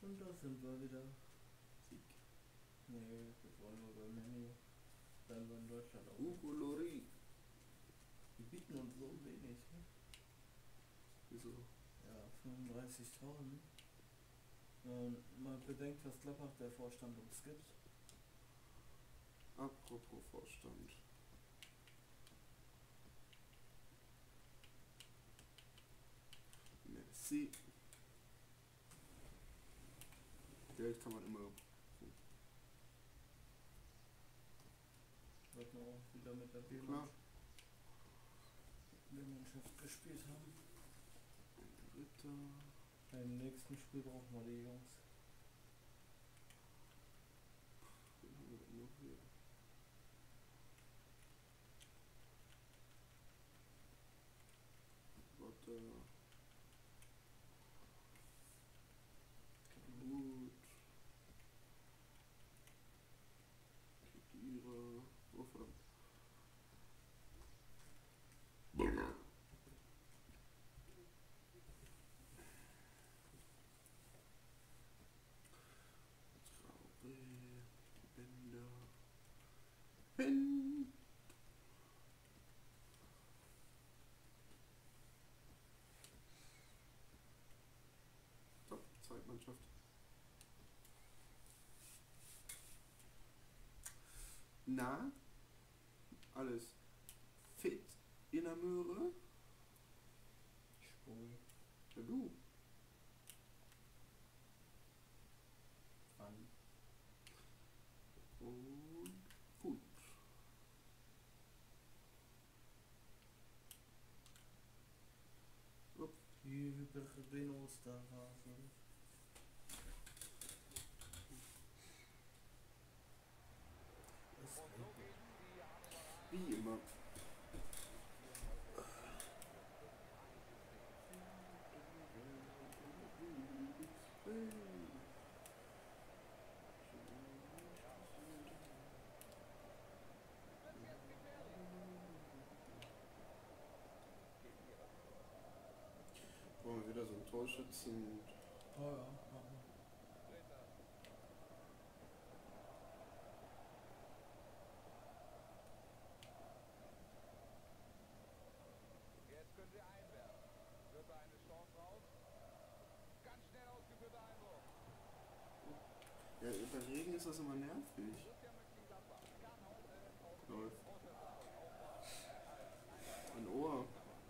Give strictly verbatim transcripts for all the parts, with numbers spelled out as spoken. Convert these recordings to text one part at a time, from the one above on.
Und da sind wir wieder. Sieg. Nee, das war nur beim Handy. Dann wir in Deutschland auch. Ukulori. Die bieten uns so wenig, ne? Wieso? Ja, fünfunddreißigtausend. Ähm, man bedenkt, was Gladbach der Vorstand uns gibt. Apropos Vorstand. Merci. Geld kann man immer. Wollten wir auch wieder mit der Klar. B-Mannschaft gespielt haben. Ritter. Beim nächsten Spiel brauchen wir die Jungs. Wen haben wir denn noch hier? Warte. Gut. Kedira. Oh verdammt. Traube. Bänder. Hin. So, Zeitmannschaft. Na? Alles fit in der Möhre? Spul. Ja, du. Wann? Und gut. So, Die Hypervenos da waren. Das wie immer. Wollen wir wieder so ein Torschützen? Oh ja, machen wir. Jetzt können sie einwerfen. Wird da eine Chance raus? Ganz schnell ausgeführter Einwurf. Ja, bei Regen ist das immer nervig. Borussia Mönchengladbach kann heute auf die Läuft. große Sache aufbauen. Ein Ohr.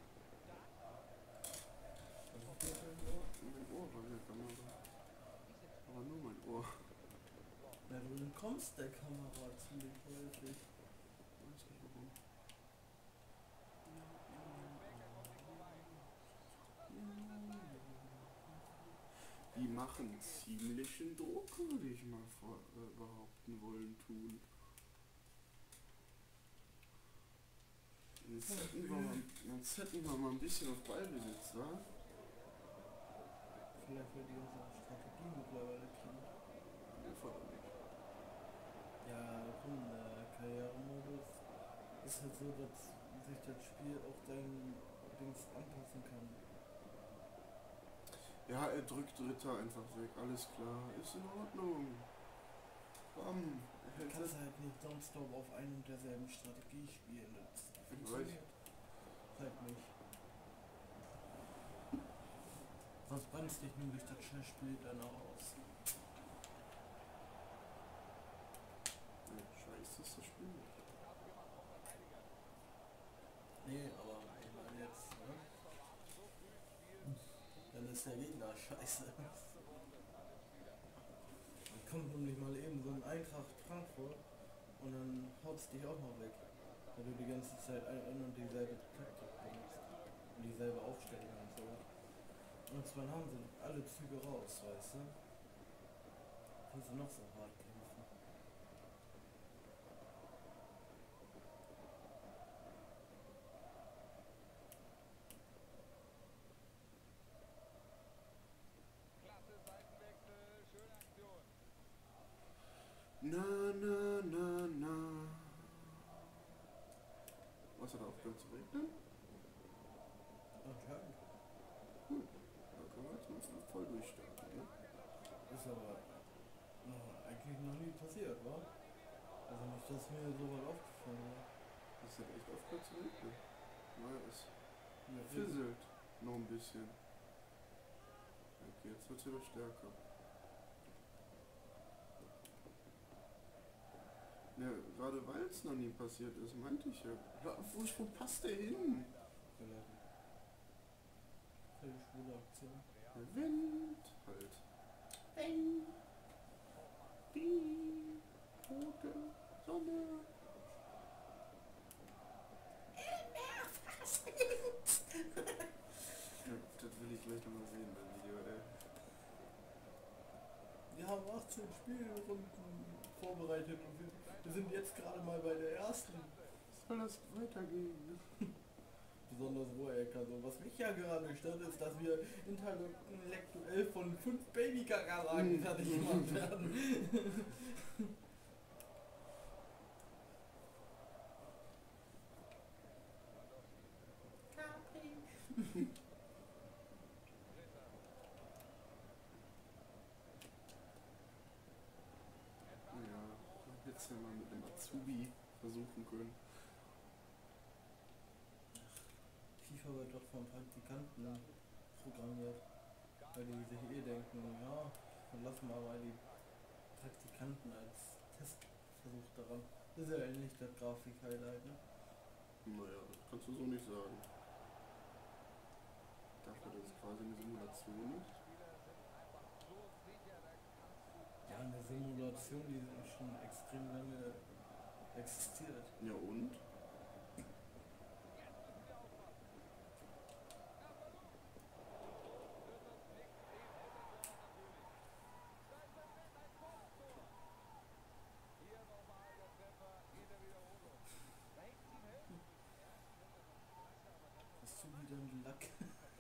Was ist das für ein Ohr? Mein Ohr war in der Kamera. Aber nur mein Ohr. Na, du entkommst der Kamera ziemlich häufig. Weiß nicht warum. Baker kommt nicht vorbei. Die machen ziemlichen Druck, würde ich mal vor, äh, behaupten wollen tun. Jetzt hätten, wir mal, jetzt hätten wir mal ein bisschen auf Ballbesitz, wa? Vielleicht wird die unsere Strategie mittlerweile kennen. Erforderlich. Ja, komm, der Karrieremodus ist halt so, dass sich das Spiel auch dein Dings anpassen kann. Ja, er drückt Ritter einfach weg, alles klar, ist in Ordnung. Bam, er Du hält kannst das. halt nicht nonstop auf ein und derselben Strategie spielen. Das Ich funktioniert halt nicht. Sonst bremst dich nämlich das Spiel dann auch aus. Ja, scheiße ist das Spiel. Nee, aber ich meine jetzt, ne? Dann ist der Gegner scheiße. Dann kommt nämlich mal eben so ein Eintracht Frankfurt und dann haut's dich auch noch weg. Weil du die ganze Zeit ein und dieselbe Taktik benutzt. Und dieselbe Aufstellung und so. Und zwar haben sie alle Züge raus, weißt du? Kannst du noch so hart kämpfen. Klasse Seitenwechsel, schöne Aktion. Na, na, na, na. Was hat er aufgehört zu regnen? Anscheinend. Gut, dann können wir jetzt mal voll durchstarten, ne? Ist ist aber noch, eigentlich noch nie passiert, wa? Also nicht, dass mir so was aufgefallen war. Das hat echt aufgehört zu regnen. Naja, es Ja, fisselt noch ein bisschen. Okay, jetzt wird es wieder stärker. Ja, gerade weil es noch nie passiert ist, meinte ich ja. Wo, wo passt der hin? relativ. Völlig schwule Aktion. Der Wind halt. Wind. Die rote Sonne. Ja, das will ich gleich nochmal sehen, das Video, ey. Wir haben achtzehn Spielrunden vorbereitet und wir, wir sind jetzt gerade mal bei der ersten. Soll das weitergehen? Besonders Rohecker. So. Was mich ja gerade stört, ist, dass wir intellektuell von fünf Baby-Kakerlaken Mhm. fertig gemacht werden. Ja, hättest ja mal mit einem Azubi versuchen können. FIFA wird doch von Praktikanten programmiert. Weil die sich eh denken, ja, dann lassen wir mal die Praktikanten als Testversuch daran. Das ist ja ähnlich der Grafik-Highlight, ne? Naja, das kannst du so nicht sagen. Dafür, dass es quasi eine Simulation ist. Ja, eine Simulation, die schon extrem lange existiert. Ja und? Hast du wieder einen Lack?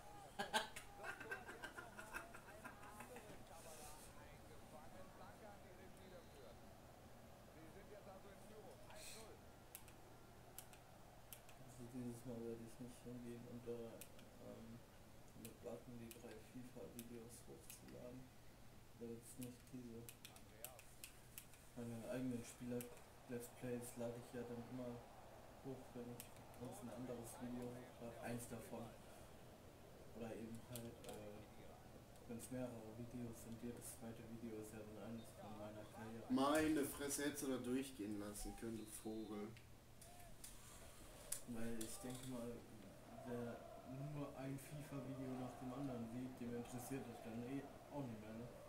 Also dieses Mal werde ich nicht hingehen und da ähm, mit warten, die drei FIFA-Videos hochzuladen. Weil jetzt nicht diese meine eigenen Spieler-Let's Plays lade ich ja dann immer hoch, wenn ich sonst ein anderes Video hochlade. Eins davon. Oder eben halt, äh, wenn es mehrere Videos sind, jedes zweite Video ist ja dann eines von meiner Karriere. Meine Fresse, hättest du da durchgehen lassen können, du Vogel. Weil ich denke mal, wer nur ein FIFA-Video nach dem anderen sieht, dem interessiert das dann eh auch nicht mehr, ne?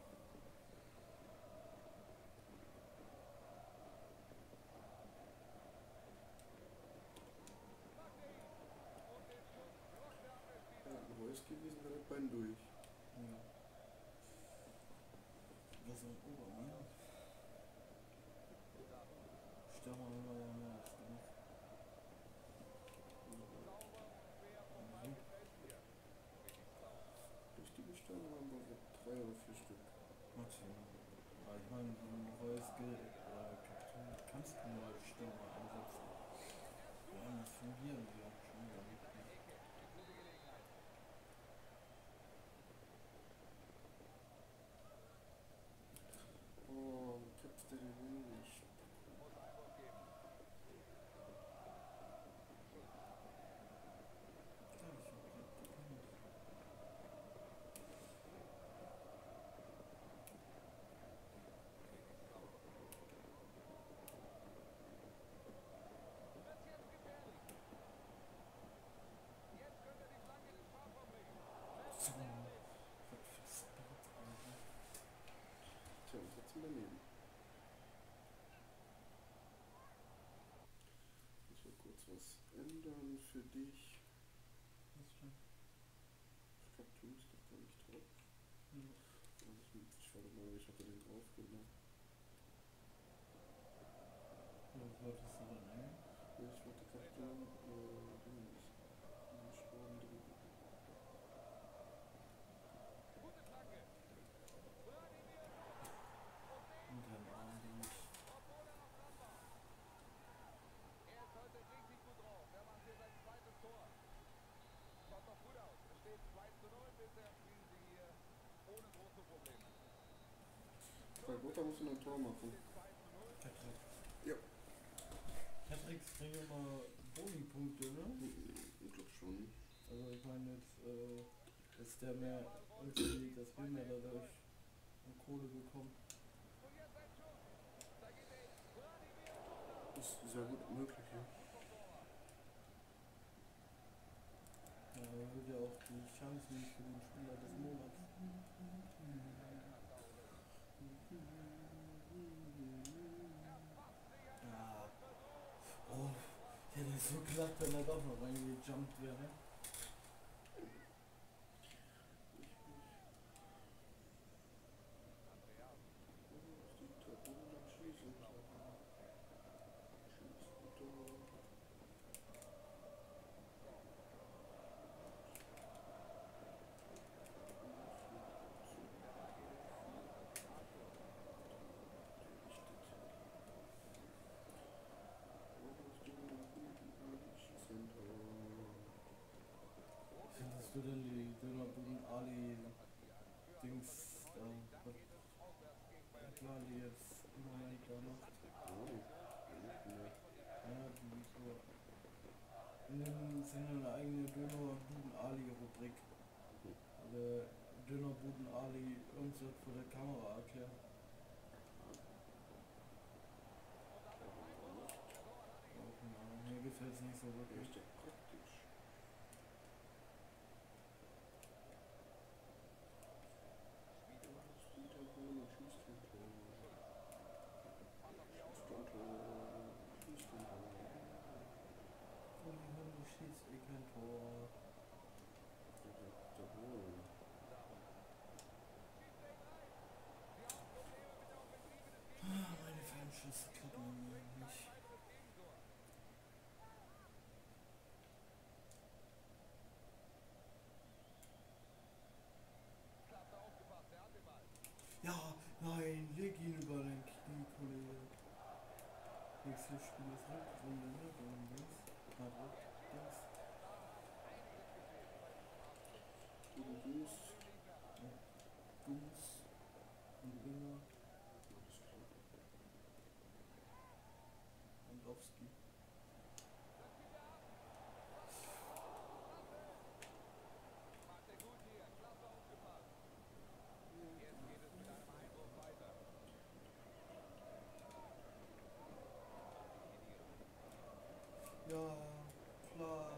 Ja, ein Reus gewesen wäre das Bein durch. Ja. Was so ein Obermann. Stürmer haben wir ja mehr als genug. Mhm. Richtige Sterne haben wir so drei oder vier Stück. Maximal. Aber ich meine, so ein Reus gilt, äh, Kapitän kannst du nur als Stürmer einsetzen. Ja, das fungieren die auch schon wieder nicht. Oh, kämpft der denn hin? Tja, und trotzdem daneben. Ich will kurz was ändern für dich. Was schon? Ich glaube, du bist doch gar nicht drauf. Ja. Also ich, ich warte mal, ich hatte den drauf, genau. Was wolltest du denn nehmen? Ja, ich wollte Kapitän, äh, Dings, den Sturm drücken. Und dann Arm, den ich. Er ist heute richtig gut drauf. Er macht hier sein zweites Tor. Schaut doch gut aus. Es steht zwei zu null. Bisher spielen sie hier ohne große Probleme. Freiburg, da musst du ein Tor machen. Hattrick. Ja. Hattricks bringen immer Boni-Punkte, ne? Ich glaube schon. Also ich meine jetzt, äh, dass der mehr irgendwie, dass wir mehr dadurch an Kohle bekommen. Ist sehr gut möglich, ja. Ja, erhöht ja auch die Chancen für den Spieler des Monats. Ja. Oh, ich hätte es so gedacht, wenn er doch noch reingejumpt wäre. Findest du denn die Dönerbuden Ali Dings da, was Ali jetzt im Moment da macht? Ja, die so. In dem sind eine eigene Dönerbuden Ali Rubrik. Oder Dönerbuden Ali irgendwas vor der Kamera erklärt. Ja, keine Ahnung, mir gefällt es nicht so wirklich. Ist doch praktisch. Uli Hoeneß schießt eh kein Tor. Ah, meine Fernschüsse klappen nicht. Ja, nein, leg ihn über den Knie, Kollege. Nächstes Spiel ist Rückrunde, ne? Gegen Dings. Madrid, Dings. Gegen Dings. Gums. Und Binger. Und Lowski. Ja, klar.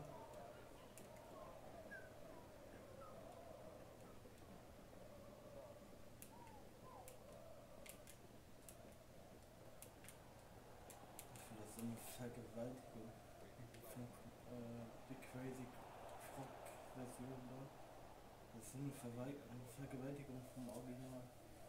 Ich finde das so eine Vergewaltigung. Von, äh, die Crazy Frog Version da. Das ist so eine Verwei- eine Vergewaltigung vom Original.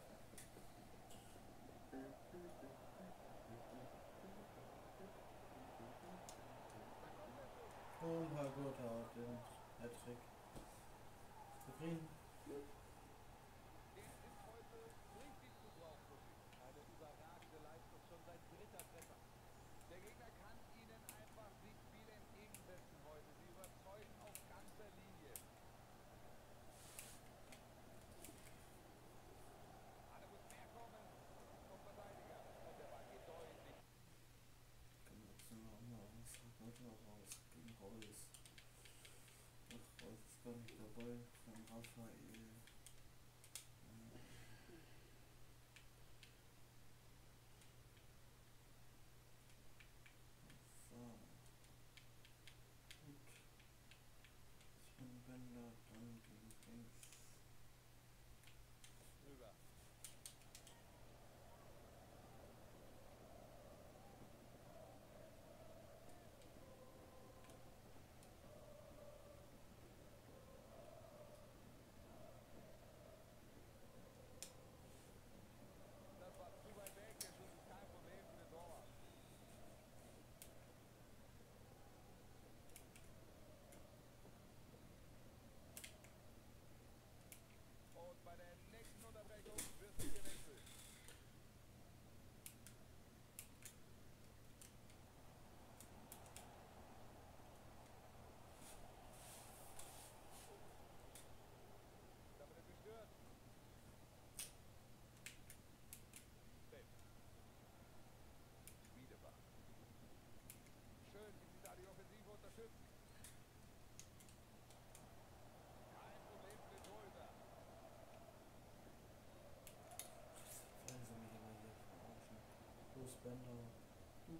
Und Herr Gotthard, den Hattrick. Zufrieden? Der Gegner kann ihnen einfach nicht viel entgegensetzen heute. Sie überzeugen auf ganzer Linie. Ah, da muss mehr kommen vom Verteidiger. Und der Ball geht deutlich. Kann man jetzt noch mal aus Gotthard raus gegen Reus. Ach, Reus ist gar nicht dabei. Von Raphael. So. Gut. Sven Bender dann gegen Dings. Rüber.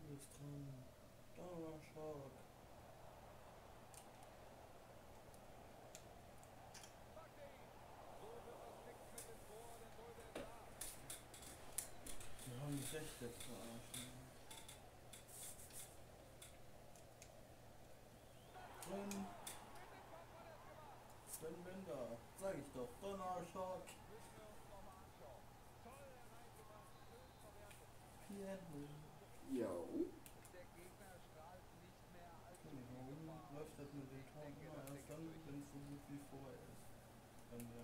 bist dran. Donnerschock. Packt er ihn. So wird das nichts mit dem Tor, der Torhüter ist da. Die haben mich echt jetzt verarschen. Drin. Mit dem Kopfball hat gemacht. Sven Bender. Sag ich doch. Donnerschock. Müssen wir uns nochmal anschauen. Toll reingemacht, schön verwertet. Piano. Jo. Der Gegner strahlt nicht mehr allzu viel Warum Gefahr. läuft das mit dem Tor Ich denke, immer das erst Ding dann, ist durch. wenn es so gut wie vorher ist? Bei mir.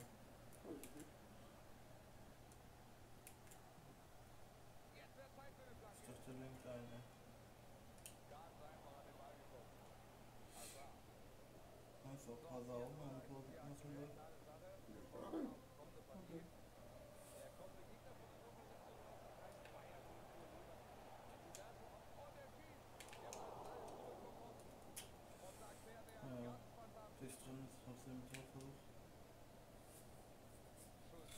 Jetzt wird Zeit für eine Ich Flanke. dachte, den Kleine. Ganz einfach an den Ball gekommen. Hazard. Kannst auch So, Hazard hier auch mal ein ist Tor die machen, aktuelle ne? klare Sache. Ja. Kommende Partie. Der kommende Gegner von der Torversetzung aus dem Kreis Bayern null vier Leverkusen. Huberto und er schießt. Der Ball prallt zurück vom Pfosten. Und da klärt er Ja. ganz fantastisch. Sich drin ist trotzdem ein Torversuch. Schulz.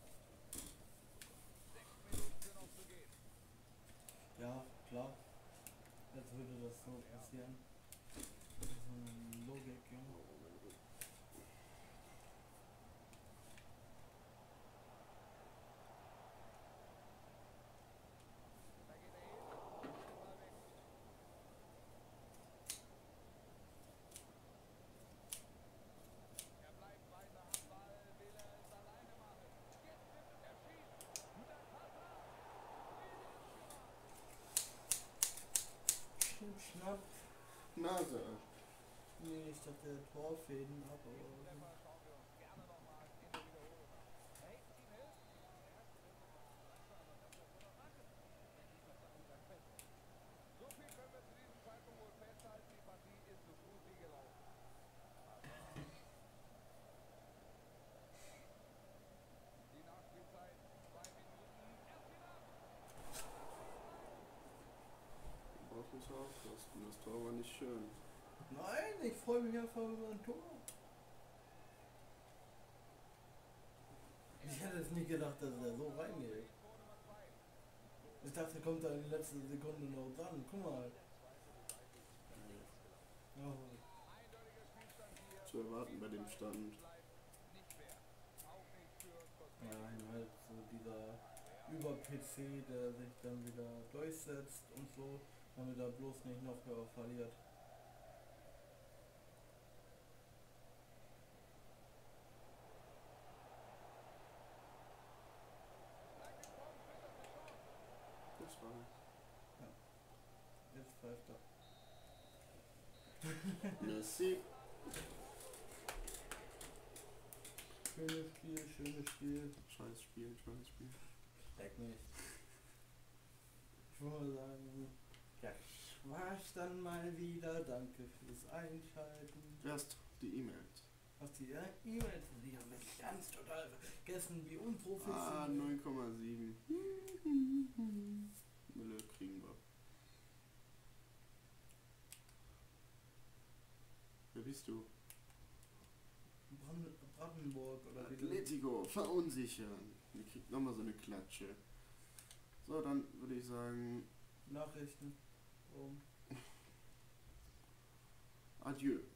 Sechs Minuten sind noch zu gehen. Ja, klar. Jetzt würde das so passieren. Das ist so eine Logik, Junge. Da geht er hin. Nimmt den Ball weg. Er bleibt weiter am Ball. Will er es alleine machen? Jetzt nimmt er schießt. Das Hazard. Schnipp, schnapp. Nase. Nee, ich dachte Torfäden ab, Diesen aber. Treffer schauen wir uns gerne nochmal in der Wiederholung an. Hey, Team hilft. Der erste Treffer war langsam, aber das war schon danke. Der Keeper stand wieder fest. So viel können wir zu diesem Zeitpunkt wohl festhalten. Die Partie ist so gut wie gelaufen. Hazard. Die Nachspielzeit. Zwei Minuten. Er zieht ab. Du brauchst nicht aufpassen. Das Tor war nicht schön. Nein, ich freue mich einfach über ein Tor. Ich hätte es nicht gedacht, dass er so reingeht. Tor Nummer zwei. Ich dachte, kommt er in die letzte Sekunde noch dran. Guck mal. Ja, Eindeutiger Spielstand hier. Zu erwarten bei dem Stand. Bleibt nicht mehr. Auch nicht für Kosmetik. nein, halt so dieser Über-P C, der sich dann wieder durchsetzt und so, damit er bloß nicht noch höher verliert. Reingekommen, bittere Chance. Das war. Jetzt pfeift er. Merci. Schönes Spiel, schönes Spiel. Scheiß Spiel, scheiß Spiel. Leck mich. Ich wollte sagen, ja, war's dann mal wieder. Danke fürs Einschalten. Erst die E-Mails. Hast die äh, E-Mails, die haben wir ganz total vergessen, wie Ah, unprofessionell. neun Komma sieben. Mülle kriegen wir. Wer bist du? Brand Brandenburg oder wie das- Atletico, verunsichern. Ihr kriegt nochmal so eine Klatsche. So, dann würde ich sagen, Nachrichten. Um. adieu.